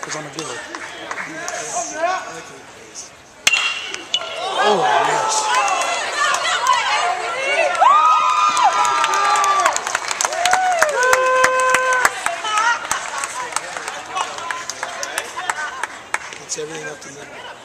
because I'm a giver. Oh, yes. It's everything up to me.